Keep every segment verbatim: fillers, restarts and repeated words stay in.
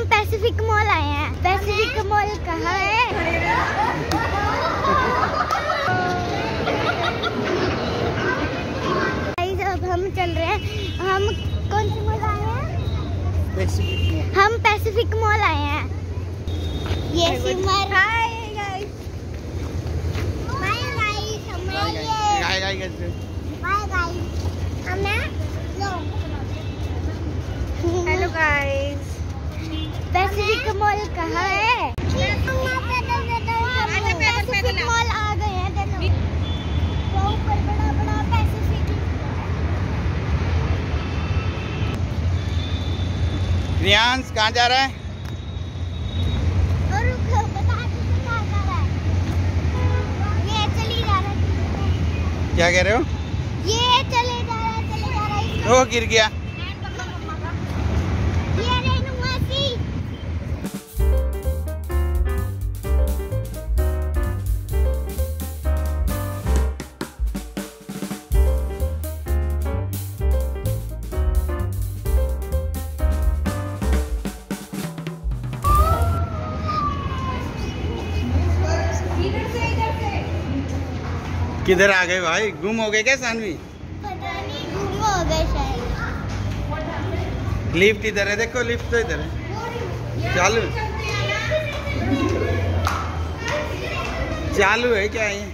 Pacific mall आए हैं। Pacific mall कहाँ है? अब हम चल रहे हैं। हम कौन से मॉल आए हैं? Pacific mall. हम पैसिफिक मॉल आए हैं। ये Simar. Hi guys. Bye guys. हमारे हाय गाइस। Bye guys. हमें लो। Hello guys. पैसिफिक मॉल कहाँ है? पैसिफिक मॉल आ गए हैं। देखो तो ऊपर बड़ा बड़ा पैसिफिक। रियांश कहाँ जा रहा है? और रुको, बता दो कहाँ जा रहा है। ये चली जा रहा है। क्या कह रहे हो? ये चले जा रहा है, चले जा रहा है। वो गिर गया। ये रेनू मासी। किधर आ गए भाई? गुम हो गए क्या सानवी? पता नहीं, गुम हो गए शायद। लिफ्ट इधर है, देखो लिफ्ट तो इधर है। चालू चालू है क्या ये?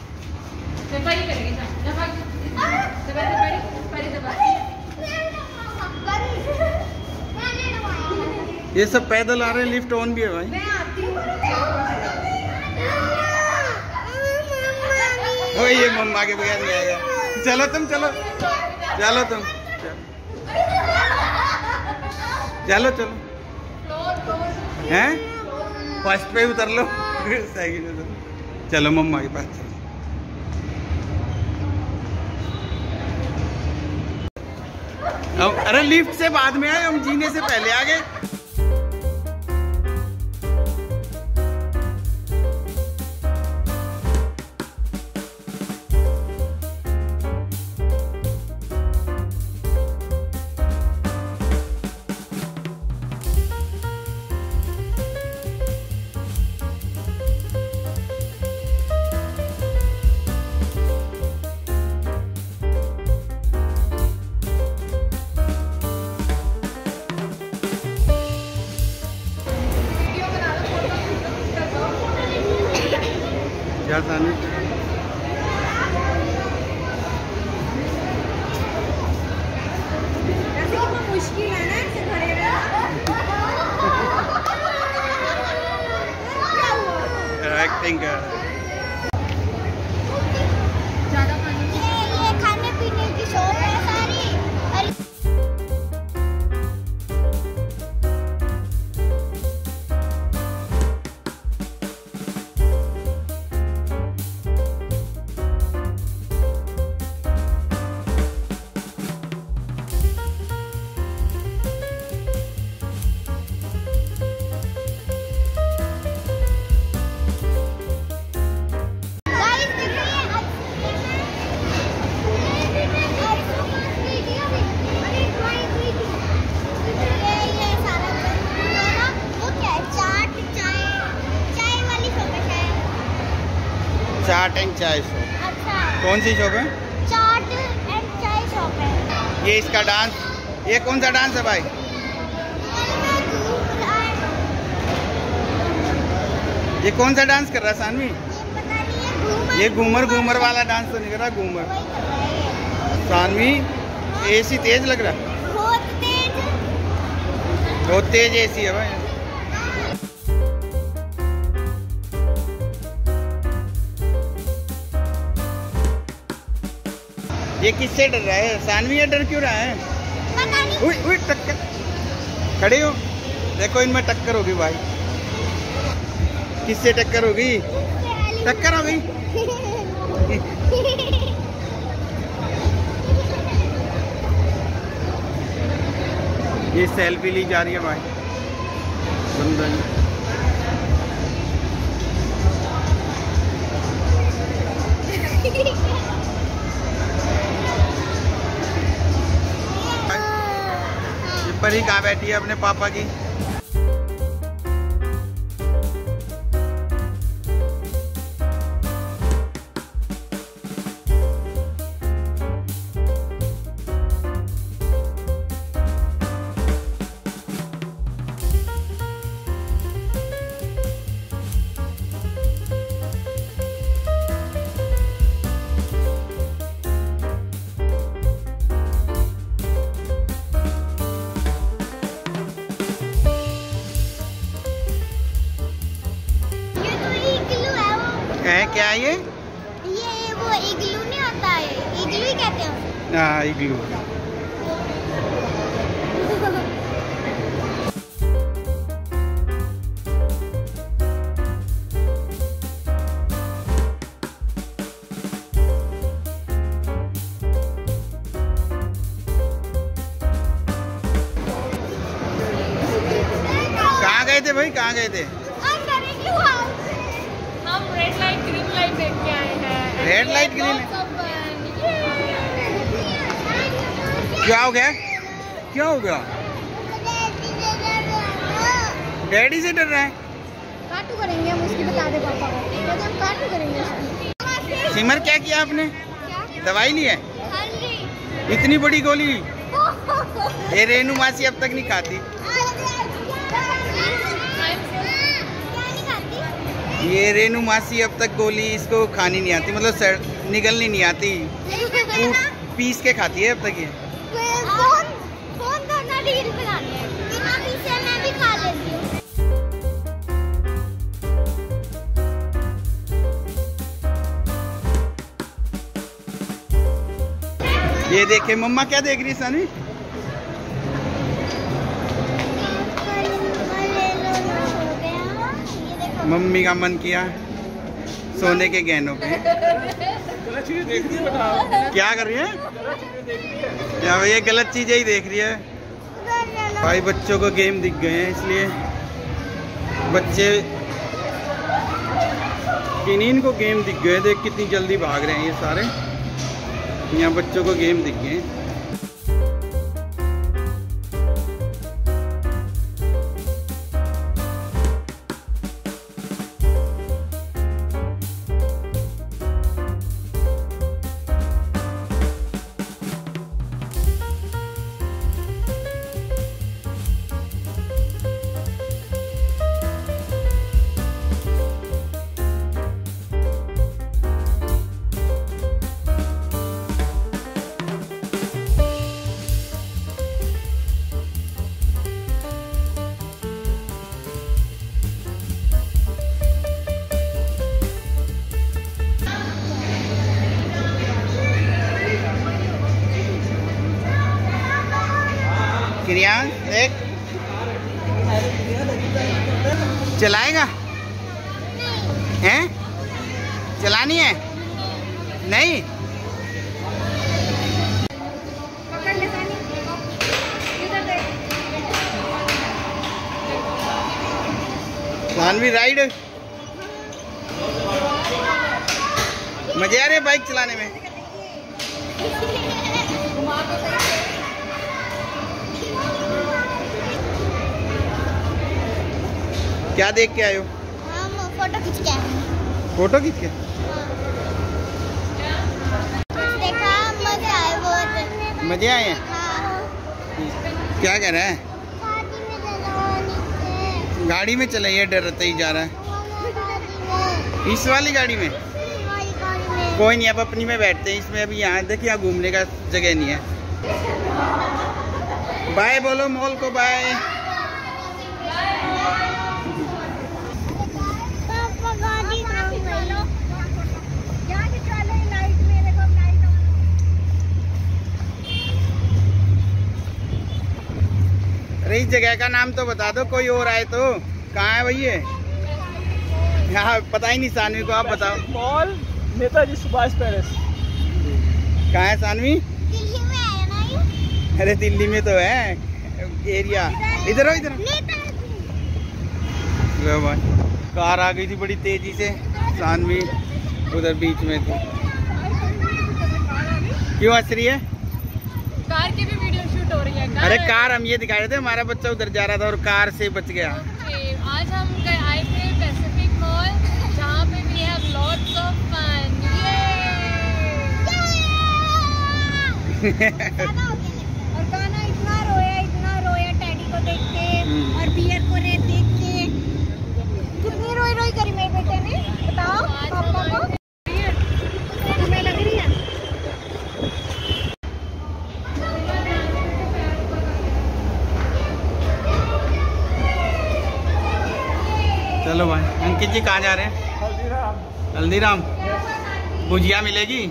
ये सब पैदल आ रहे हैं, लिफ्ट ऑन भी है भाई। ओ ये मम्मा के बगैर नहीं आएगा। चलो तुम, चलो चलो तुम, चलो चलो हैं, फर्स्ट पे उतर लो, साइकिल में उतर। चलो मम्मा के पास चलो। अब अरे लिफ्ट से बाद में आए, हम जीने से पहले आ गए। क्या सानी? मुश्किल है ना ऐसे खड़े एक्टिंग कर। ये ये खाने पीने की शॉप है सारी। और चाट एंड चाय शॉप। अच्छा, कौन सी शॉप है? चाट एंड चाय शॉप है। ये इसका डांस, ये कौन सा डांस है भाई? ये कौन सा डांस कर रहा है सानवी? ये घूमर घूमर वाला डांस तो नहीं कर रहा, घूमर। सानवी एसी तेज लग रहा है। बहुत तेज, बहुत तेज एसी है भाई। ये किससे डर रहा है सानवी? ये डर क्यों रहा है? पता नहीं। उई उई टक्कर, खड़े हो, देखो इनमें टक्कर होगी भाई। किससे टक्कर होगी? टक्कर हो गई। ये सेल्फी ली जा रही है भाई। बंदन परी कहाँ बैठी है अपने पापा की? है क्या है ये? ये वो इग्लू नहीं होता है, इग्लू ही कहते हैं उसे। हाँ इग्लू। कहाँ गए थे भाई, कहाँ गए थे? हम रेड लाइट ग्रीन लाइट देख के आए हैं। रेड लाइट ग्रीन क्या हो गया? क्या हो गया? डैडी से डर रहा है? काटू करेंगे हम उसकी, बता दे पापा को। कहते हम काटू करेंगे उसकी। सिमर क्या किया आपने? क्या? दवाई ली है? हाँ जी। इतनी बड़ी गोली? ये रेनू मासी अब तक नहीं खाती। ये रेनू मासी अब तक गोली इसको खानी नहीं आती, मतलब सर निगलनी नहीं आती, पीस के खाती है अब तक ये। फोन फोन करना रील बनानी है, बिना पीसे मैं भी खा लेती हूँ। ये देखे मम्मा क्या देख रही है सानी? मम्मी का मन किया सोने के गहनों पे। क्या कर रही है? क्या ये गलत चीजें ही देख रही है भाई। बच्चों को गेम दिख गए हैं इसलिए बच्चे किन्हीं को गेम दिख गए। देख कितनी जल्दी भाग रहे हैं ये सारे। यहाँ बच्चों को गेम दिख गए। क्रियांश देख, चलाएगा? हैं? चलानी है? नहीं? पकड़ ले सानी, इधर देख। सानवी राइड मजे आ रहे बाइक चलाने में। क्या देख के आए हो? हम फोटो खींच के आए हैं। फोटो खींच के? देखा, मजे आए बहुत। मजे आए हैं? हाँ। क्या कह रहा है? शादी में चलो, गाड़ी में चले, ये डरते ही जा रहा है। गाड़ी इस वाली गाड़ी में? में, हमारी गाड़ी में। कोई नहीं, अब अपनी में बैठते हैं। इसमें अभी यहाँ देखिए, यहाँ घूमने का जगह नहीं है। बाय बोलो मॉल को, बाय। पापा गाड़ी में चलो। यहाँ से चले लाइट में, देखो लाइट ऑन। अरे इस जगह का नाम तो बता दो, कोई और आए तो। कहाँ है भैया? यहाँ पता ही नहीं सानवी को, आप बताओ। Mall Netaji Subhash palace. कहाँ है सानवी? दिल्ली में है ना ये? अरे दिल्ली में तो है एरिया। इधर हो, इधर। लो भाई, कार आ गई थी बड़ी तेजी से। सानवी उधर बीच में थी। क्यों हंस रही है? कार की भी वीडियो शूट हो रही है। कार अरे कार हम ये दिखा रहे थे, हमारा बच्चा उधर जा रहा था और कार से बच गया। ओके, आज हम गए आए थे पैसिफिक मॉल, जहाँ पे we have lots of fun. और गाना इतना रोया, इतना रोया टैडी को देख के और बियर को रे देख के। कितनी रोई रोई करी मेरे बेटे ने, बताओ पापा को। तुम्हें लग रही है? चलो भाई, अंकित जी कहाँ जा रहे हैं? हल्दीराम। हल्दीराम भुजिया मिलेगी।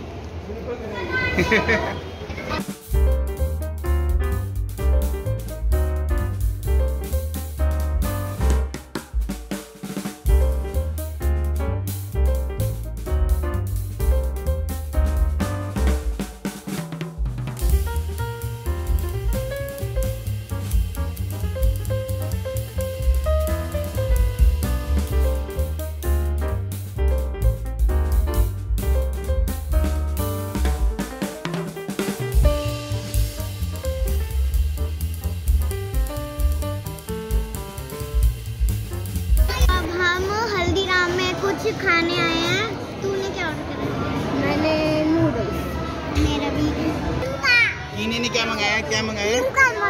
कुछ खाने आए हैं। तूने क्या ऑर्डर करा? मैंने नूडल्स। मेरा भी। कीनी ने क्या मंगाया? क्या मंगाया?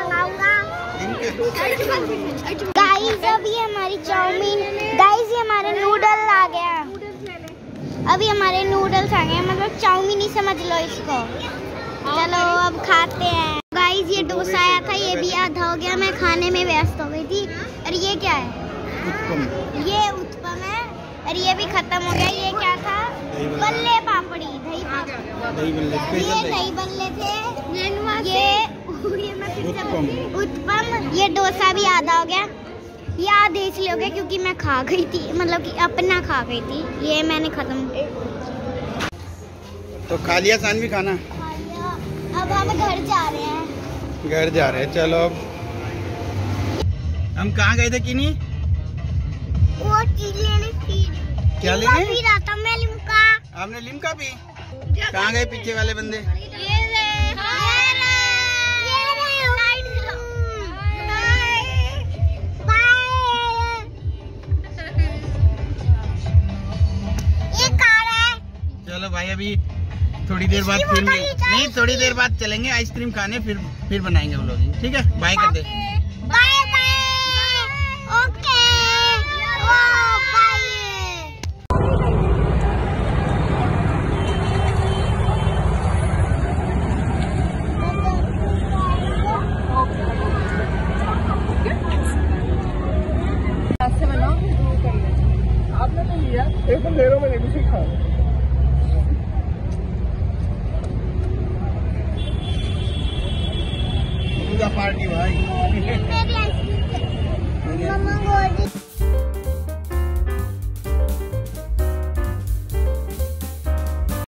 गाइस अभी हमारी चाउमीन, गाइस ये हमारे नूडल आ गया। अभी हमारे नूडल्स आ गए, मतलब चाउमीन ही समझ लो इसको। चलो अब खाते हैं। गाइस ये डोसा आया था, ये भी आधा हो गया। मैं खाने में व्यस्त हो गई थी। और ये क्या है? उत्पम। ये उत्पम है। और ये भी खत्म हो गया। ये क्या था? बल्ले पापड़ी, दही पापड़ी। दही बल्ले, ये दही बल्ले थे। ये ये मैं फिर से उत्पम। उत्पम। ये डोसा भी आधा हो गया। ये आधे इसलिए हो गया क्योंकि मैं खा गई थी, मतलब कि अपना खा गई थी। ये मैंने खत्म। तो खा लिया सानवी खाना? अब हम घर जा रहे हैं। घर जा रहे हैं। चलो अब हम कहाँ गए थे किनी? वो चीज लेने थी। क्या लेने? पी रहा था मैं लिम्का। आपने लिम्का पी? कहाँ गए पीछे वाले बंदे? ये रे, ये रे, ये रे, लाइट दिलो। बाय। ये कार है। चलो भाई अभी थोड़ी देर बाद फिर मिल नहीं थोड़ी देर बाद चलेंगे आइसक्रीम खाने, फिर फिर बनाएंगे व्लॉगिंग। ठीक है, बाय कर दे। Bye bye. Okay bye. आपने तो लिया एक तो देरों में कुछ खा पार्टी भाई। मेरी आइसक्रीम। मम्मा को